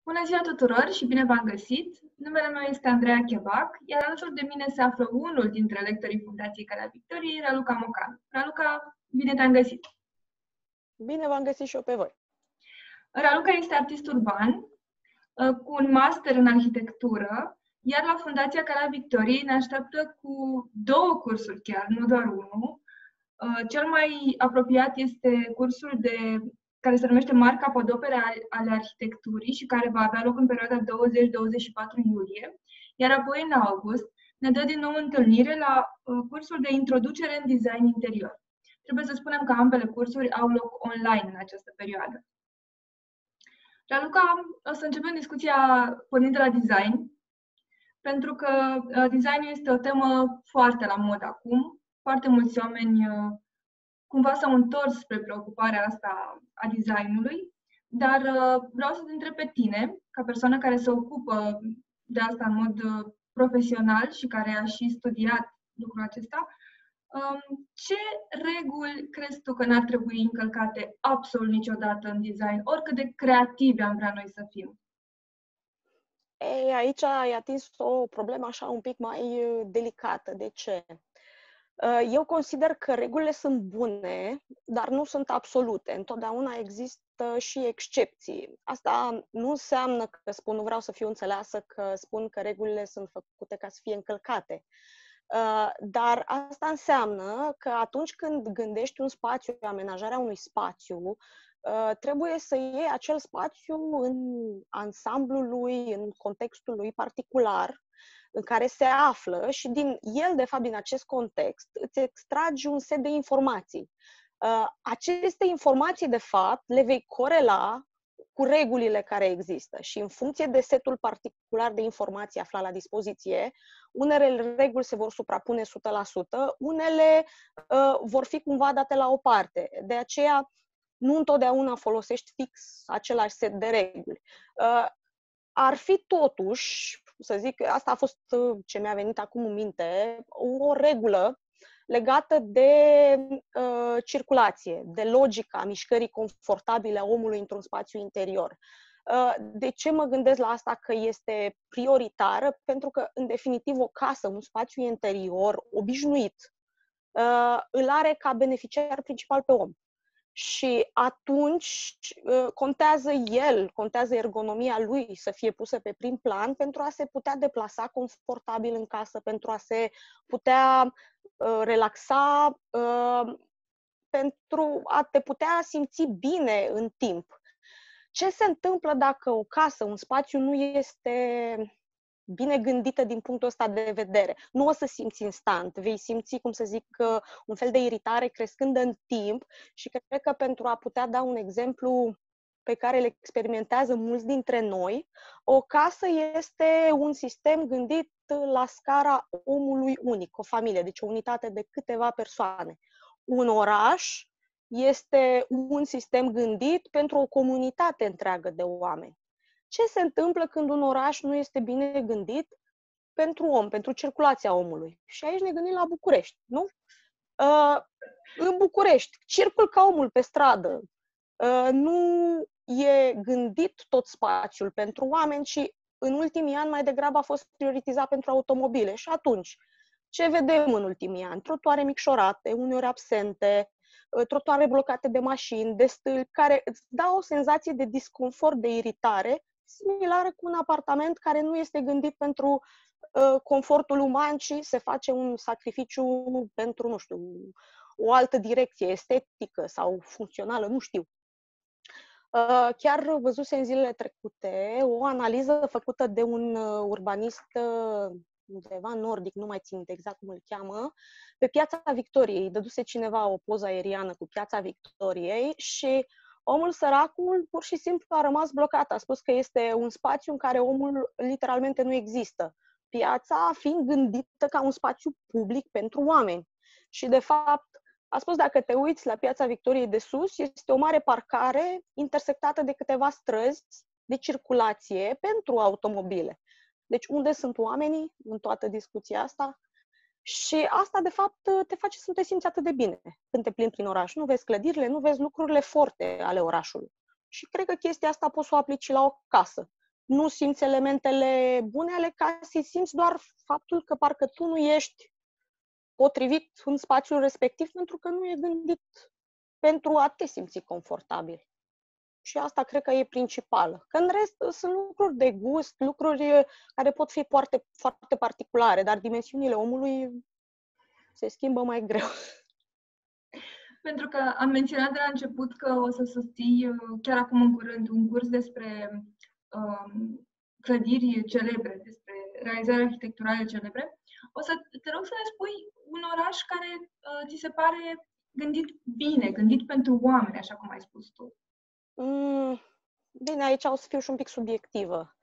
Bună ziua tuturor și bine v-am găsit! Numele meu este Andreea Chebac, iar alături de mine se află unul dintre lectorii Fundației Calea Victoriei, Raluca Mocan. Raluca, bine te-am găsit! Bine v-am găsit și eu pe voi! Raluca este artist urban cu un master în arhitectură, iar la Fundația Calea Victoriei ne așteaptă cu 2 cursuri chiar, nu doar unul. Cel mai apropiat este cursul care se numește Mari Capodopere ale arhitecturii și care va avea loc în perioada 20-24 iulie, iar apoi în august ne dă din nou întâlnire la cursul de introducere în design interior. Trebuie să spunem că ambele cursuri au loc online în această perioadă. Raluca, o să începem discuția pornind de la design, pentru că designul este o temă foarte la modă acum. Foarte mulți oameni cumva s-au întors spre preocuparea asta a designului, dar vreau să te întreb pe tine, ca persoană care se ocupă de asta în mod profesional și care a și studiat lucrul acesta, ce reguli crezi tu că n-ar trebui încălcate absolut niciodată în design, oricât de creativi am vrea noi să fim? Ei, aici ai atins o problemă așa un pic mai delicată. De ce? Eu consider că regulile sunt bune, dar nu sunt absolute. Întotdeauna există și excepții. Asta nu înseamnă că spun, nu vreau să fiu înțeleasă, că spun că regulile sunt făcute ca să fie încălcate. Dar asta înseamnă că atunci când gândești un spațiu, amenajarea unui spațiu, trebuie să iei acel spațiu în ansamblul lui, în contextul lui particular, în care se află și din el, de fapt, din acest context, îți extragi un set de informații. Aceste informații, de fapt, le vei corela cu regulile care există și în funcție de setul particular de informații aflat la dispoziție, unele reguli se vor suprapune 100%, unele vor fi cumva date la o parte. De aceea, nu întotdeauna folosești fix același set de reguli. Ar fi totuși, să zic, asta a fost ce mi-a venit acum în minte, o regulă legată de circulație, de logica mișcării confortabile a omului într-un spațiu interior. De ce mă gândesc la asta că este prioritară? Pentru că, în definitiv, o casă, un spațiu interior obișnuit, îl are ca beneficiar principal pe om. Și atunci contează ergonomia lui să fie pusă pe prim plan pentru a se putea deplasa confortabil în casă, pentru a se putea relaxa, pentru a te putea simți bine în timp. Ce se întâmplă dacă o casă, un spațiu nu este bine gândită din punctul ăsta de vedere? Nu o să simți instant, vei simți, cum să zic, un fel de iritare crescând în timp și cred că pentru a putea da un exemplu pe care îl experimentează mulți dintre noi, o casă este un sistem gândit la scara omului unic, o familie, deci o unitate de câteva persoane. Un oraș este un sistem gândit pentru o comunitate întreagă de oameni. Ce se întâmplă când un oraș nu este bine gândit pentru om, pentru circulația omului? Și aici ne gândim la București, nu? În București, circul ca omul pe stradă. Nu e gândit tot spațiul pentru oameni, ci în ultimii ani mai degrabă a fost prioritizat pentru automobile. Și atunci, ce vedem în ultimii ani? Trotuare micșorate, uneori absente, trotuare blocate de mașini, de stâlpi, care îți dau o senzație de disconfort, de iritare, similară cu un apartament care nu este gândit pentru confortul uman, ci se face un sacrificiu pentru, nu știu, o altă direcție estetică sau funcțională, nu știu. Chiar văzusem în zilele trecute o analiză făcută de un urbanist undeva nordic, nu mai țin exact cum îl cheamă, pe Piața Victoriei. Dăduse cineva o poză aeriană cu Piața Victoriei și omul săracul pur și simplu a rămas blocat. A spus că este un spațiu în care omul literalmente nu există. Piața fiind gândită ca un spațiu public pentru oameni. Și de fapt, a spus, dacă te uiți la Piața Victoriei de sus, este o mare parcare intersectată de câteva străzi de circulație pentru automobile. Deci unde sunt oamenii în toată discuția asta? Și asta, de fapt, te face să nu te simți atât de bine când te plimbi prin oraș. Nu vezi clădirile, nu vezi lucrurile forte ale orașului. Și cred că chestia asta poți să o aplici la o casă. nu simți elementele bune ale casei, simți doar faptul că parcă tu nu ești potrivit în spațiul respectiv pentru că nu e gândit pentru a te simți confortabil. Și asta cred că e principală. Că în rest sunt lucruri de gust, lucruri care pot fi foarte, foarte particulare, dar dimensiunile omului se schimbă mai greu. Pentru că am menționat de la început că o să susții chiar acum în curând un curs despre clădiri celebre, despre realizări arhitecturale celebre. O să te rog să ne spui un oraș care ți se pare gândit bine, gândit pentru oameni, așa cum ai spus tu. Bine, aici o să fiu și un pic subiectivă.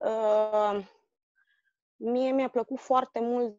Mie mi-a plăcut foarte mult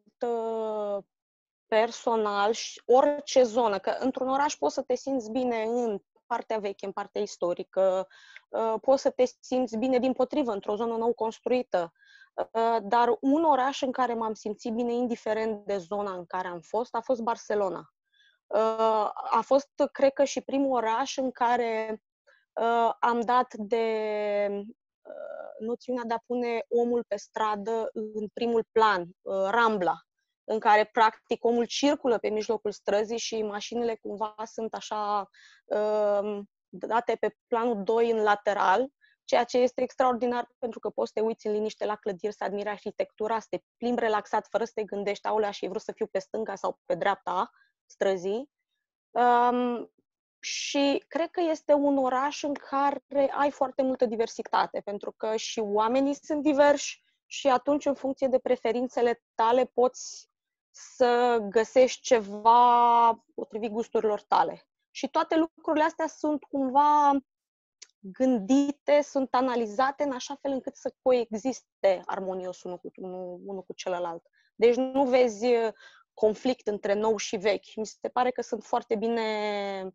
personal și orice zonă, că într-un oraș poți să te simți bine în partea veche, în partea istorică, poți să te simți bine dimpotrivă într-o zonă nou construită, dar un oraș în care m-am simțit bine, indiferent de zona în care am fost, a fost Barcelona. A fost, cred că, și primul oraș în care am dat de noțiunea de a pune omul pe stradă în primul plan, Rambla, în care, practic, omul circulă pe mijlocul străzii și mașinile cumva sunt așa date pe planul 2 în lateral, ceea ce este extraordinar pentru că poți să te uiți în liniște la clădiri, să admiri arhitectura, să te plimbi relaxat fără să te gândești, aolea, și vreau să fiu pe stânga sau pe dreapta străzii. Și cred că este un oraș în care ai foarte multă diversitate, pentru că și oamenii sunt diversi și atunci, în funcție de preferințele tale, poți să găsești ceva potrivit gusturilor tale. Și toate lucrurile astea sunt cumva gândite, sunt analizate în așa fel încât să coexiste armonios unul cu celălalt. Deci nu vezi conflict între nou și vechi. Mi se pare că sunt foarte bine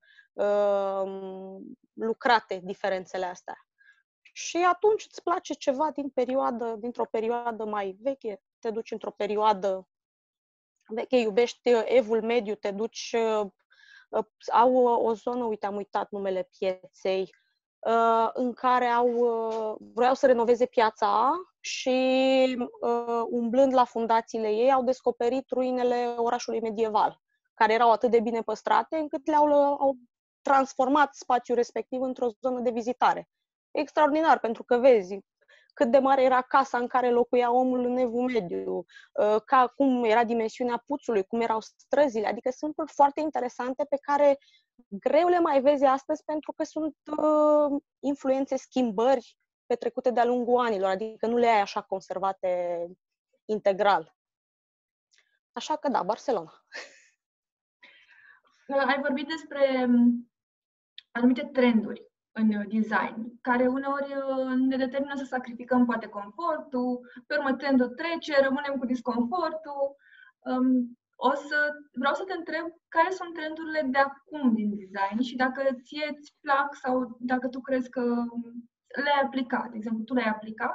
lucrate diferențele astea. Și atunci îți place ceva dintr-o perioadă mai veche, te duci într-o perioadă veche, iubești Evul Mediu, te duci, au o zonă, uite, am uitat numele pieței, în care vreau să renoveze piața și umblând la fundațiile ei au descoperit ruinele orașului medieval, care erau atât de bine păstrate încât au transformat spațiul respectiv într-o zonă de vizitare. Extraordinar, pentru că vezi cât de mare era casa în care locuia omul în Evul Mediu, cum era dimensiunea puțului, cum erau străzile, adică sunt lucruri foarte interesante pe care greu le mai vezi astăzi pentru că sunt influențe, schimbări petrecute de-a lungul anilor, adică nu le ai așa conservate integral. Așa că da, Barcelona. Ai vorbit despre anumite trenduri în design, care uneori ne determină să sacrificăm poate confortul, pe urmă trendul trece, rămânem cu disconfortul. Vreau să te întreb care sunt trendurile de acum din design și dacă ție îți plac sau dacă tu crezi că le-ai aplicat. De exemplu, tu le-ai aplicat?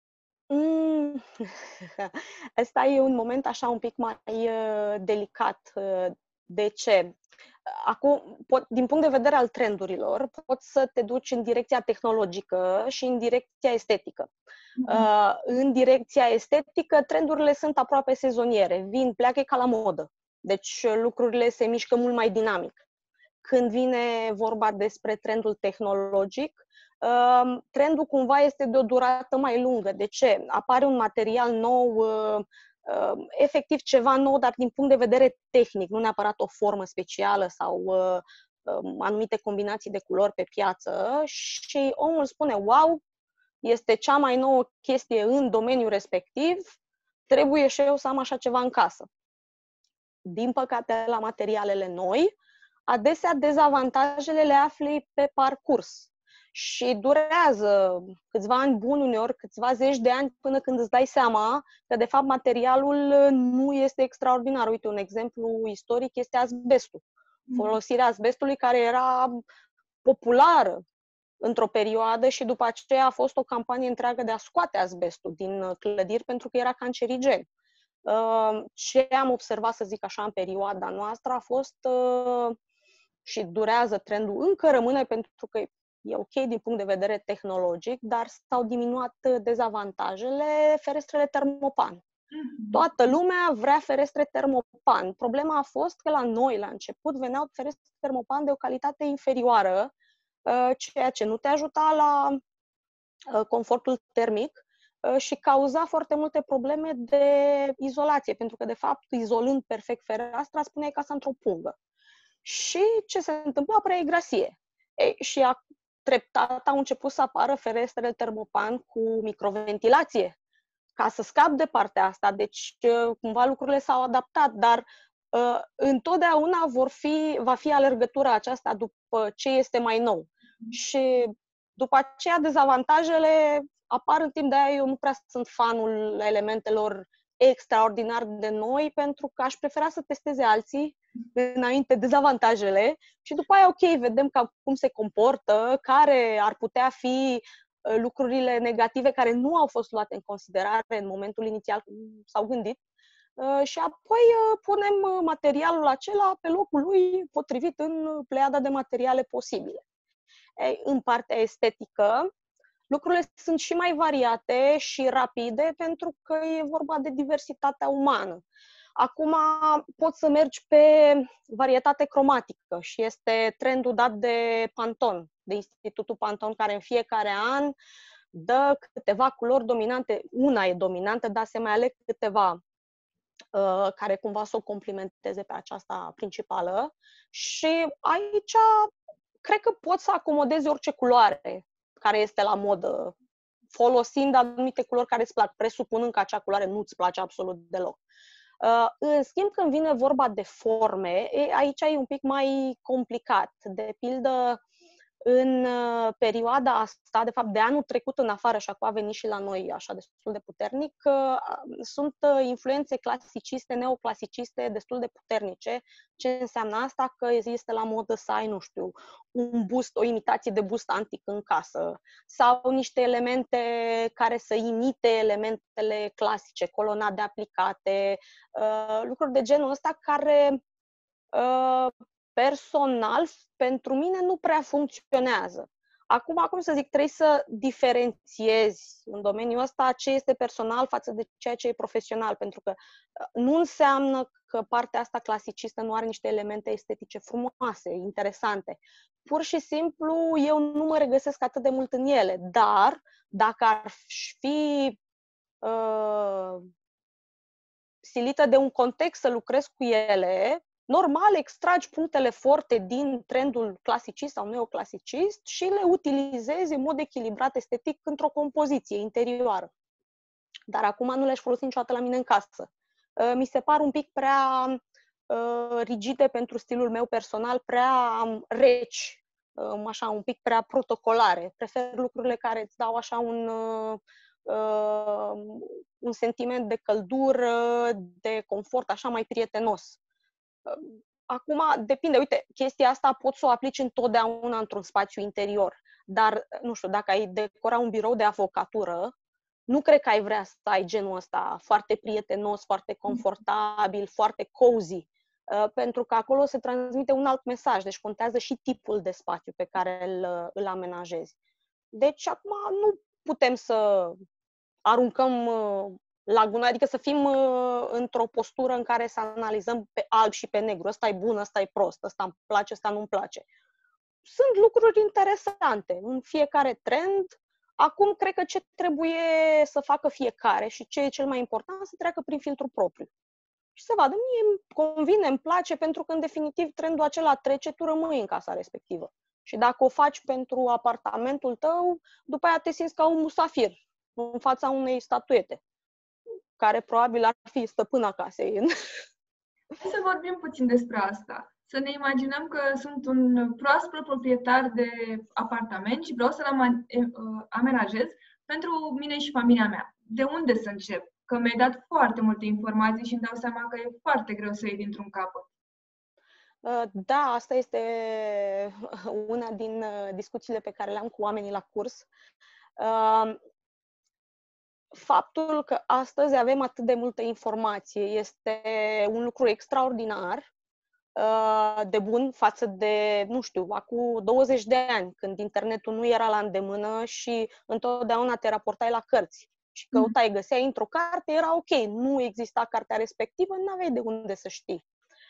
Ăsta e un moment așa un pic mai delicat. De ce? Acum, din punct de vedere al trendurilor, poți să te duci în direcția tehnologică și în direcția estetică. În direcția estetică, trendurile sunt aproape sezoniere. Vin, pleacă ca la modă. Deci lucrurile se mișcă mult mai dinamic. Când vine vorba despre trendul tehnologic, trendul cumva este de o durată mai lungă. De ce? Apare un material nou, efectiv ceva nou, dar din punct de vedere tehnic, nu neapărat o formă specială sau anumite combinații de culori pe piață și omul spune, wow, este cea mai nouă chestie în domeniul respectiv, trebuie și eu să am așa ceva în casă. Din păcate, la materialele noi, adesea dezavantajele le afli pe parcurs. Și durează câțiva ani buni, uneori câțiva zeci de ani, până când îți dai seama că, de fapt, materialul nu este extraordinar. Uite, un exemplu istoric este azbestul. Folosirea azbestului, care era populară într-o perioadă și după aceea a fost o campanie întreagă de a scoate azbestul din clădiri pentru că era cancerigen. Ce am observat, să zic așa, în perioada noastră a fost și durează trendul, încă rămâne pentru că e ok din punct de vedere tehnologic, dar s-au diminuat dezavantajele ferestrele termopan. Toată lumea vrea ferestre termopan. Problema a fost că la noi, la început, veneau ferestre termopan de o calitate inferioară, ceea ce nu te ajuta la confortul termic și cauza foarte multe probleme de izolație, pentru că, de fapt, izolând perfect fereastra, spuneai casa într-o pungă. Și ce se întâmplă? Apărea igrasie. Și treptat au început să apară ferestrele termopan cu microventilație, ca să scap de partea asta. Deci, cumva, lucrurile s-au adaptat, dar întotdeauna va fi alergătura aceasta după ce este mai nou. Și după aceea, dezavantajele apar în timp. De-aia eu nu prea sunt fanul elementelor extraordinar de noi, pentru că aș prefera să testeze alții înainte dezavantajele și după aia, ok, vedem cum se comportă, care ar putea fi lucrurile negative care nu au fost luate în considerare în momentul inițial când s-au gândit și apoi punem materialul acela pe locul lui potrivit în pleiada de materiale posibile. În partea estetică, lucrurile sunt și mai variate și rapide pentru că e vorba de diversitatea umană. Acum poți să mergi pe varietate cromatică și este trendul dat de Pantone, de Institutul Pantone, care în fiecare an dă câteva culori dominante. Una e dominantă, dar se mai aleg câteva care cumva să o complementeze pe aceasta principală. Și aici cred că poți să acomodezi orice culoare care este la modă, folosind anumite culori care îți plac, presupunând că acea culoare nu îți place absolut deloc. În schimb, când vine vorba de forme, aici e un pic mai complicat. De pildă, în perioada asta, de fapt de anul trecut în afară, și acum a venit și la noi așa destul de puternic, sunt influențe clasiciste, neoclasiciste destul de puternice. Ce înseamnă asta? Că este la modă să ai, nu știu, un bust, o imitație de bust antic în casă sau niște elemente care să imite elementele clasice, colonade aplicate, lucruri de genul ăsta care personal, pentru mine nu prea funcționează. Acum să zic, trebuie să diferențiezi în domeniul ăsta ce este personal față de ceea ce e profesional, pentru că nu înseamnă că partea asta clasicistă nu are niște elemente estetice frumoase, interesante. Pur și simplu, eu nu mă regăsesc atât de mult în ele, dar dacă ar fi silită de un context să lucrez cu ele, normal, extragi punctele forte din trendul clasicist sau neoclasicist și le utilizezi în mod echilibrat estetic într-o compoziție interioară. Dar acum nu le-aș folosi niciodată la mine în casă. Mi se par un pic prea rigide pentru stilul meu personal, prea reci, așa, un pic prea protocolare. Prefer lucrurile care îți dau așa un sentiment de căldură, de confort, așa mai prietenos. Acum, depinde, uite, chestia asta poți să o aplici întotdeauna într-un spațiu interior, dar, nu știu, dacă ai decora un birou de avocatură, nu cred că ai vrea să ai genul ăsta foarte prietenos, foarte confortabil, foarte cozy, pentru că acolo se transmite un alt mesaj, deci contează și tipul de spațiu pe care îl amenajezi. Deci, acum, nu putem să aruncăm la gunoi, adică să fim într-o postură în care să analizăm pe alb și pe negru. Ăsta e bun, ăsta e prost, ăsta îmi place, ăsta nu-mi place. Sunt lucruri interesante în fiecare trend. Acum, cred că ce trebuie să facă fiecare și ce e cel mai important, să treacă prin filtrul propriu. Și să vadă, mie îmi convine, îmi place, pentru că, în definitiv, trendul acela trece, tu rămâi în casa respectivă. Și dacă o faci pentru apartamentul tău, după aia te simți ca un musafir în fața unei statuete, care probabil ar fi stăpâna casei. Hai să vorbim puțin despre asta. Să ne imaginăm că sunt un proaspăt proprietar de apartament și vreau să-l amenajez pentru mine și familia mea. De unde să încep? Că mi-ai dat foarte multe informații și îmi dau seama că e foarte greu să iei dintr-un capăt. Da, asta este una din discuțiile pe care le-am cu oamenii la curs. Faptul că astăzi avem atât de multă informație este un lucru extraordinar, de bun față de, nu știu, acum 20 de ani, când internetul nu era la îndemână și întotdeauna te raportai la cărți și căutai, găseai într-o carte, era ok, nu exista cartea respectivă, nu aveai de unde să știi.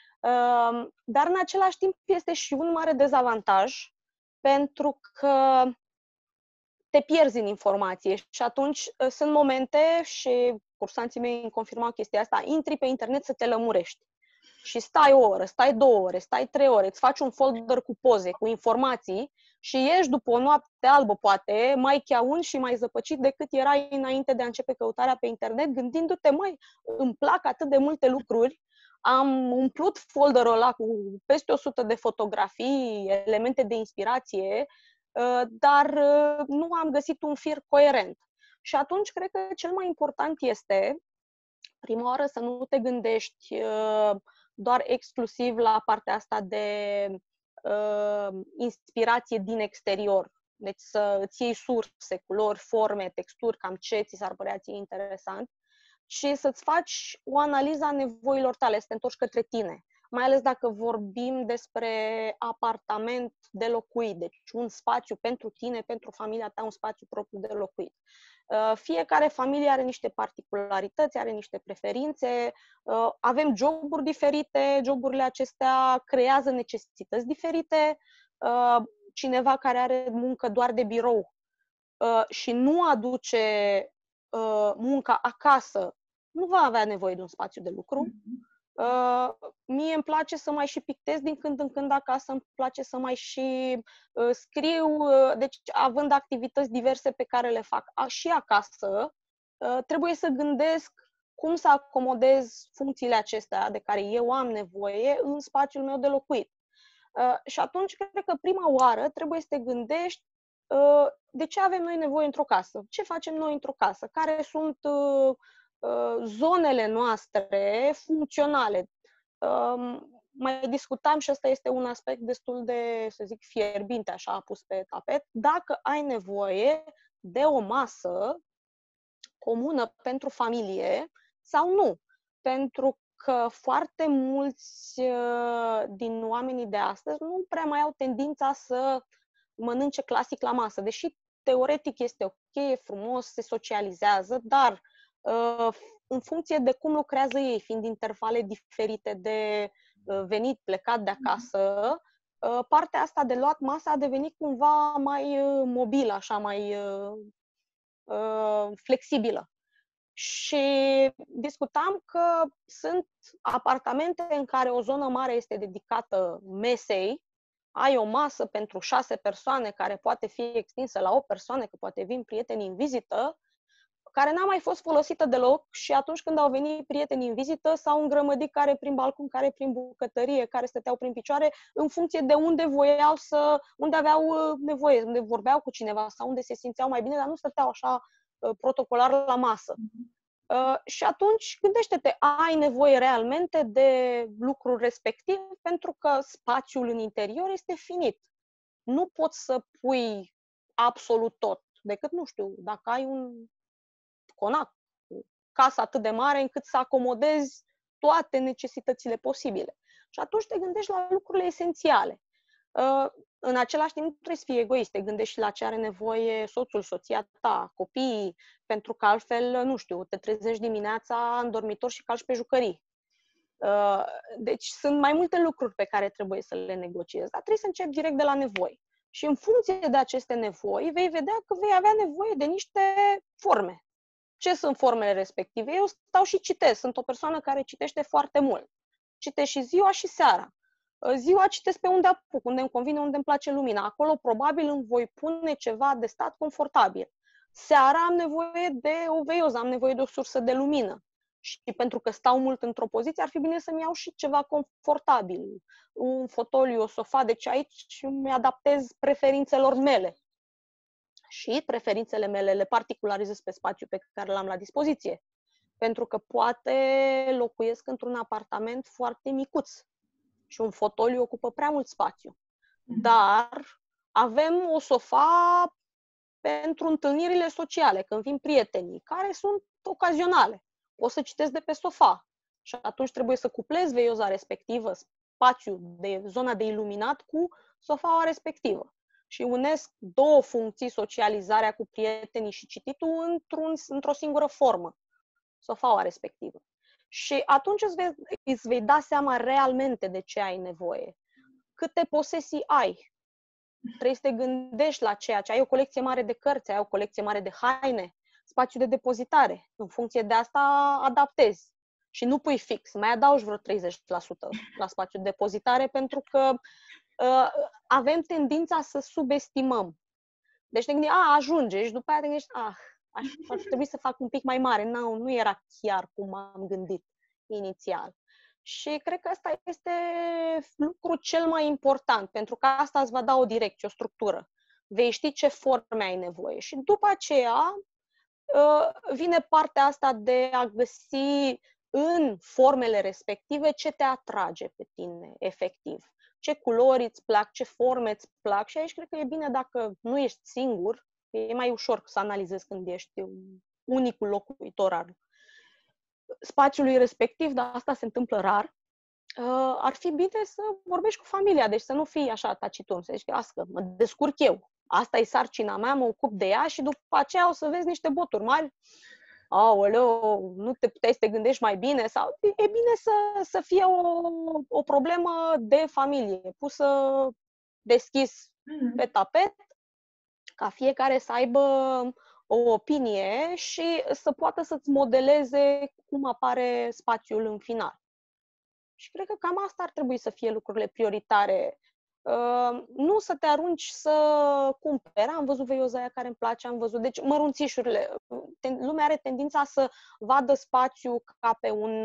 Dar în același timp este și un mare dezavantaj, pentru că te pierzi în informație și atunci sunt momente, și cursanții mei îmi confirmau chestia asta, intri pe internet să te lămurești. Și stai o oră, stai 2 ore, stai 3 ore, îți faci un folder cu poze, cu informații și ieși după o noapte albă, poate, mai cheaun și mai zăpăcit decât erai înainte de a începe căutarea pe internet, gândindu-te, măi, îmi plac atât de multe lucruri, am umplut folderul ăla cu peste 100 de fotografii, elemente de inspirație, dar nu am găsit un fir coerent. Și atunci cred că cel mai important este, prima oară, să nu te gândești doar exclusiv la partea asta de inspirație din exterior. Deci să îți iei surse, culori, forme, texturi, cam ce ți s-ar părea ție interesant, și să-ți faci o analiză a nevoilor tale, să te întorci către tine. Mai ales dacă vorbim despre apartament de locuit, deci un spațiu pentru tine, pentru familia ta, un spațiu propriu de locuit. Fiecare familie are niște particularități, are niște preferințe, avem joburi diferite, joburile acestea creează necesități diferite. Cineva care are muncă doar de birou și nu aduce munca acasă, nu va avea nevoie de un spațiu de lucru. Mie îmi place să mai și pictez din când în când acasă, îmi place să mai și scriu, deci având activități diverse pe care le fac și acasă, trebuie să gândesc cum să acomodez funcțiile acestea de care eu am nevoie în spațiul meu de locuit. Și atunci cred că prima oară trebuie să te gândești de ce avem noi nevoie într-o casă, ce facem noi într-o casă, care sunt zonele noastre funcționale. Mai discutam, și ăsta este un aspect destul de, să zic, fierbinte, așa pus pe tapet, dacă ai nevoie de o masă comună pentru familie sau nu. Pentru că foarte mulți din oamenii de astăzi nu prea mai au tendința să mănânce clasic la masă, deși teoretic este ok, e frumos, se socializează, dar în funcție de cum lucrează ei, fiind intervale diferite de venit, plecat de acasă, partea asta de luat masa a devenit cumva mai mobilă, așa, mai flexibilă. Și discutam că sunt apartamente în care o zonă mare este dedicată mesei, ai o masă pentru 6 persoane care poate fi extinsă la 8 persoane, că poate vin prieteni în vizită, care n-a mai fost folosită deloc și atunci când au venit prietenii în vizită s-au îngrămădit care prin balcon, care prin bucătărie, care stăteau prin picioare, în funcție de unde voiau unde aveau nevoie, unde vorbeau cu cineva sau unde se simțeau mai bine, dar nu stăteau așa protocolar la masă. Și atunci gândește-te, ai nevoie realmente de lucrul respectiv, pentru că spațiul în interior este finit. Nu poți să pui absolut tot, decât, nu știu, dacă ai un conac, o casă atât de mare încât să acomodezi toate necesitățile posibile. Și atunci te gândești la lucrurile esențiale. În același timp, nu trebuie să fii egoist, te gândești și la ce are nevoie soțul, soția ta, copiii, pentru că altfel, nu știu, te trezești dimineața în dormitor și calci pe jucării. Deci sunt mai multe lucruri pe care trebuie să le negociezi, dar trebuie să începi direct de la nevoi. Și în funcție de aceste nevoi, vei vedea că vei avea nevoie de niște forme. Ce sunt formele respective? Eu stau și citesc. Sunt o persoană care citește foarte mult. Citesc și ziua și seara. Ziua citesc pe unde apuc, unde îmi convine, unde îmi place lumina. Acolo probabil îmi voi pune ceva de stat confortabil. Seara am nevoie de o veioză, am nevoie de o sursă de lumină. Și pentru că stau mult într-o poziție, ar fi bine să-mi iau și ceva confortabil. Un fotoliu, o sofa, deci aici îmi adaptez preferințelor mele. Și preferințele mele le particularizez pe spațiul pe care l-am la dispoziție. Pentru că poate locuiesc într-un apartament foarte micuț și un fotoliu ocupă prea mult spațiu. Dar avem o sofa pentru întâlnirile sociale, când vin prietenii, care sunt ocazionale. O să citesc de pe sofa. Și atunci trebuie să cuplez veioza respectivă, spațiu de zona de iluminat cu sofaua respectivă. Și unesc două funcții, socializarea cu prietenii și cititul, într-o singură formă, sofaua respectivă. Și atunci îți vei da seama realmente de ce ai nevoie. Câte posesii ai. Trebuie să te gândești la ceea ce ai o colecție mare de cărți, ai o colecție mare de haine, spațiu de depozitare. În funcție de asta adaptezi. Și nu pui fix, mai adaugi vreo 30% la spațiu de depozitare, pentru că avem tendința să subestimăm. Deci te gândești, ajunge, și după aia te gândești, ar trebui să fac un pic mai mare. Nu era chiar cum am gândit inițial. Și cred că ăsta este lucrul cel mai important, pentru că asta îți va da o direcție, o structură. Vei ști ce forme ai nevoie. Și după aceea vine partea asta de a găsi în formele respective ce te atrage pe tine, efectiv. Ce culori îți plac, ce forme îți plac. Și aici cred că e bine dacă nu ești singur, e mai ușor să analizezi când ești unicul locuitor al spațiului respectiv, dar asta se întâmplă rar. Ar fi bine să vorbești cu familia, deci să nu fii așa taciturn, să zici că mă descurc eu. Asta e sarcina mea, mă ocup de ea și după aceea o să vezi niște boturi mari. Aoleu, nu te puteai să te gândești mai bine? Sau e bine să fie o problemă de familie, pusă deschis pe tapet, ca fiecare să aibă o opinie și să poată să-ți modeleze cum apare spațiul în final. Și cred că cam asta ar trebui să fie lucrurile prioritare. Nu să te arunci să cumperi. Am văzut veioza aia care îmi place, am văzut. Deci mărunțișurile. Lumea are tendința să vadă spațiu ca pe un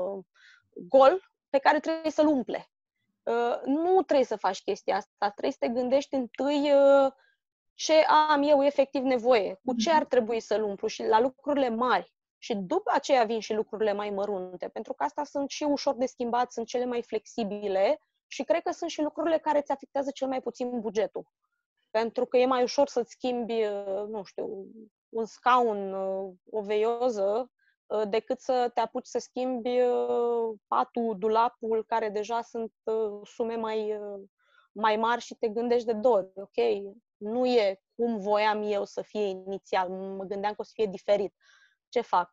gol pe care trebuie să-l umple. Nu trebuie să faci chestia asta. Trebuie să te gândești întâi ce am eu efectiv nevoie, cu ce ar trebui să-l umplu și la lucrurile mari. Și după aceea vin și lucrurile mai mărunte, pentru că astea sunt și ușor de schimbat, sunt cele mai flexibile și cred că sunt și lucrurile care îți afectează cel mai puțin bugetul. Pentru că e mai ușor să-ți schimbi, nu știu, un scaun, o veioză, decât să te apuci să schimbi patul, dulapul, care deja sunt sume mai mari și te gândești de două ori. Ok, nu e cum voiam eu să fie inițial, mă gândeam că o să fie diferit. Ce fac?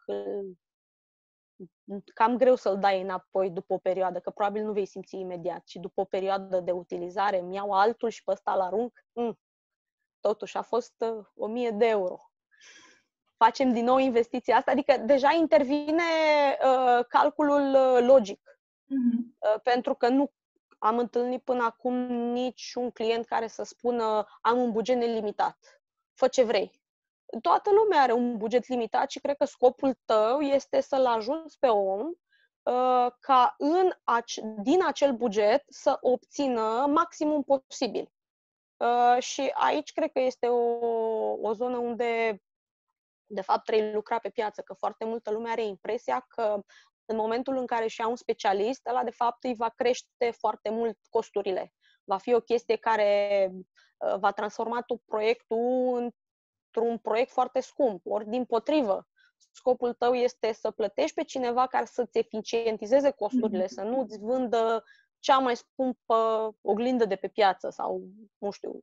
Cam greu să-l dai înapoi după o perioadă, că probabil nu vei simți imediat. Și după o perioadă de utilizare îmi iau altul și pe ăsta îl arunc. Totuși a fost 1000 de euro. Facem din nou investiția asta, adică deja intervine calculul logic. Pentru că nu am întâlnit până acum niciun client care să spună am un buget nelimitat. Fă ce vrei. Toată lumea are un buget limitat și cred că scopul tău este să-l ajuți pe om ca din acel buget să obțină maximum posibil. Și aici cred că este o zonă unde, de fapt, trebuie lucra pe piață, că foarte multă lume are impresia că în momentul în care își ia un specialist, ăla, de fapt, îi va crește foarte mult costurile. Va fi o chestie care va transforma tot proiectul într-un proiect foarte scump. Ori, dimpotrivă, scopul tău este să plătești pe cineva care să-ți eficientizeze costurile, să nu îți vândă cea mai scumpă oglindă de pe piață sau, nu știu,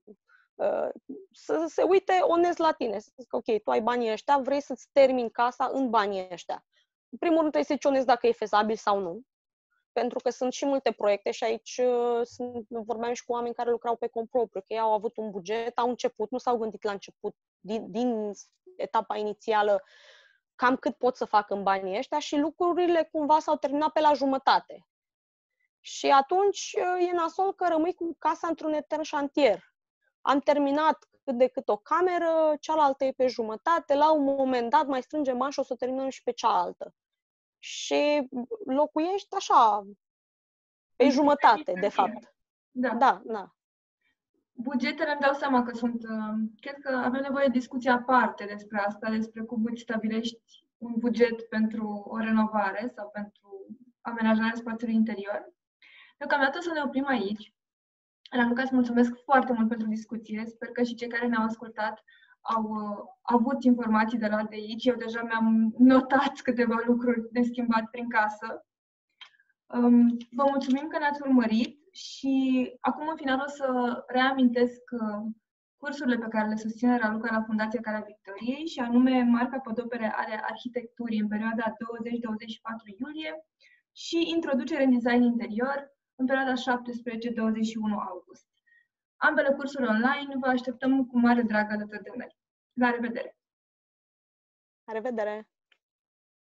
să se uite onest la tine, să zic, ok, tu ai banii ăștia, vrei să-ți termini casa în banii ăștia. În primul rând trebuie să fii onest dacă e fezabil sau nu, pentru că sunt și multe proiecte și aici vorbeam și cu oameni care lucrau pe cont propriu, că ei au avut un buget, au început, nu s-au gândit la început, din etapa inițială, cam cât pot să fac în banii ăștia și lucrurile cumva s-au terminat pe la jumătate. Și atunci e nasol că rămâi cu casa într-un etern șantier. Am terminat cât de cât o cameră, cealaltă e pe jumătate, la un moment dat mai strângem bani și o să terminăm și pe cealaltă. Și locuiești așa, pe jumătate, de fapt. Da. Bugetele îmi dau seama că sunt... Cred că avem nevoie de discuție aparte despre asta, despre cum îți stabilești un buget pentru o renovare sau pentru amenajarea spațiului interior. Deocamdată să ne oprim aici. Raluca, îți mulțumesc foarte mult pentru discuție. Sper că și cei care ne-au ascultat au avut informații de luat de aici. Eu deja mi-am notat câteva lucruri de schimbat prin casă. Vă mulțumim că ne-ați urmărit și acum în final o să reamintesc cursurile pe care le susține Raluca la Fundația Calea Victoriei, și anume Marca Podopere ale Arhitecturii în perioada 20-24 iulie și Introducere în Design Interior în perioada 17-21 august. Ambele cursuri online vă așteptăm cu mare drag alături de noi. La revedere! La revedere!